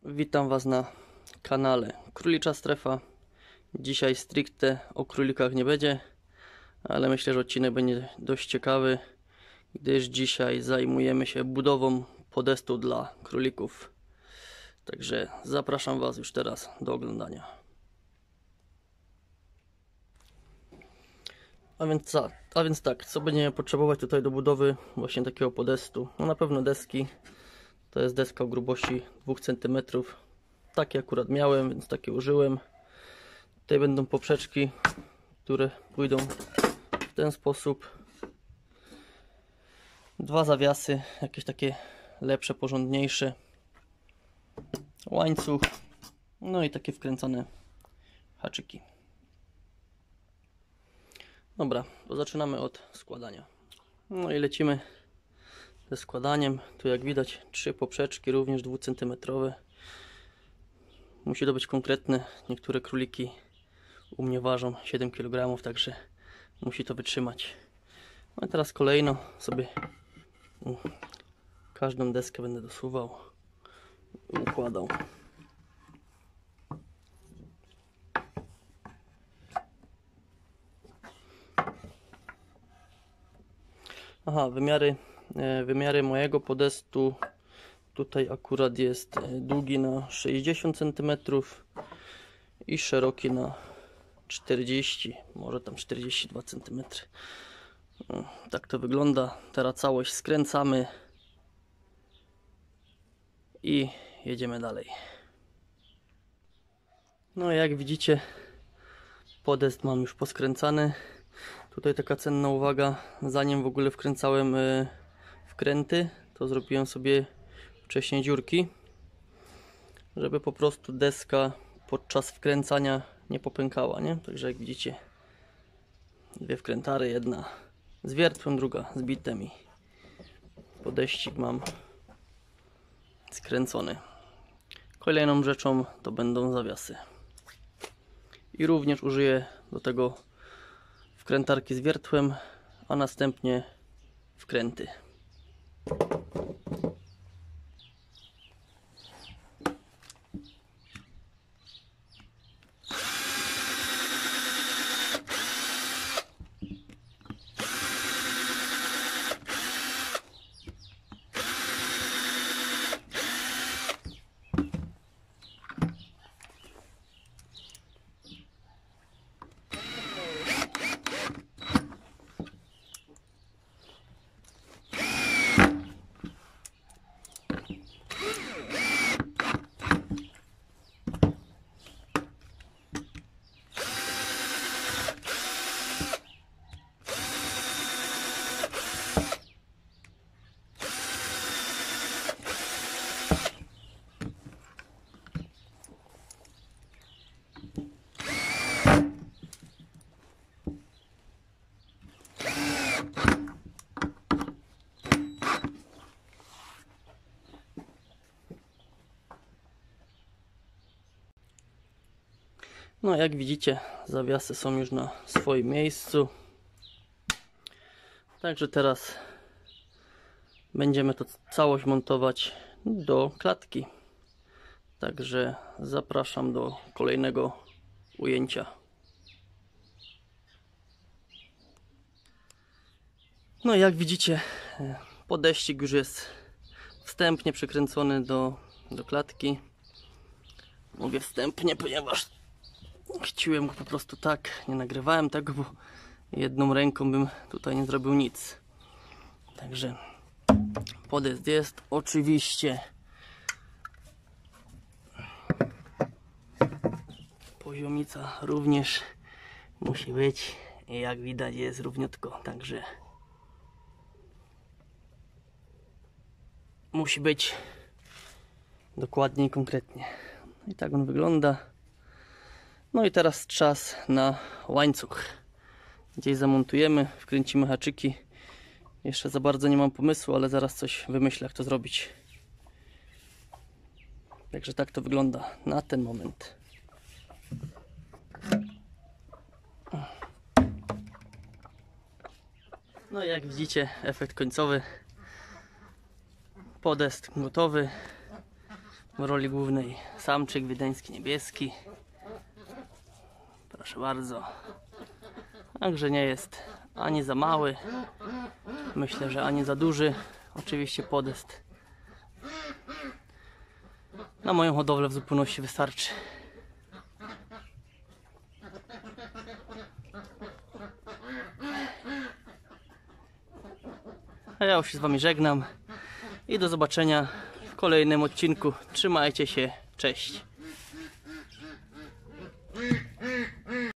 Witam Was na kanale Królicza Strefa. Dzisiaj stricte o królikach nie będzie, ale myślę, że odcinek będzie dość ciekawy, gdyż dzisiaj zajmujemy się budową podestu dla królików. Także zapraszam Was już teraz do oglądania. A więc tak, co będziemy potrzebować tutaj do budowy właśnie takiego podestu? No na pewno deski. To jest deska o grubości 2 cm. Takie akurat miałem, więc takie użyłem. Tutaj będą poprzeczki, które pójdą w ten sposób. 2 zawiasy, jakieś takie lepsze, porządniejsze. Łańcuch. No i takie wkręcone haczyki. Dobra, to zaczynamy od składania. No i lecimy ze składaniem. Tu jak widać 3 poprzeczki, również 2 cm. Musi to być konkretne. Niektóre króliki u mnie ważą 7 kg, także musi to wytrzymać. No i teraz kolejno sobie każdą deskę będę dosuwał i układał. Aha, wymiary mojego podestu. Tutaj akurat jest długi na 60 cm i szeroki na 40, może tam 42 cm. Tak to wygląda. Teraz całość skręcamy i jedziemy dalej. No jak widzicie, podest mam już poskręcany. Tutaj taka cenna uwaga, zanim w ogóle wkręcałem wkręty, to zrobiłem sobie wcześniej dziurki, żeby po prostu deska podczas wkręcania nie popękała, nie? Także jak widzicie, 2 wkrętary, jedna z wiertłem, druga z bitem i podeścik mam skręcony. Kolejną rzeczą to będą zawiasy i również użyję do tego wkrętarki z wiertłem, a następnie wkręty. No jak widzicie, zawiasy są już na swoim miejscu. Także teraz będziemy to całość montować do klatki. Także zapraszam do kolejnego ujęcia. No jak widzicie, podeścik już jest wstępnie przykręcony do klatki. Mówię wstępnie, ponieważ chciłem go po prostu tak, nie nagrywałem tego, bo jedną ręką bym tutaj nie zrobił nic. Także podest jest, oczywiście poziomica również musi być i jak widać jest równiutko, także musi być dokładnie i konkretnie. I tak on wygląda. No i teraz czas na łańcuch. Gdzieś zamontujemy, wkręcimy haczyki. Jeszcze za bardzo nie mam pomysłu, ale zaraz coś wymyślę, jak to zrobić. Także tak to wygląda na ten moment. No i jak widzicie, efekt końcowy. Podest gotowy. w roli głównej samczyk wiedeński niebieski. Proszę bardzo. Także nie jest ani za mały, myślę, że ani za duży. Oczywiście podest na moją hodowlę w zupełności wystarczy. A ja już się z Wami żegnam i do zobaczenia w kolejnym odcinku. Trzymajcie się, cześć.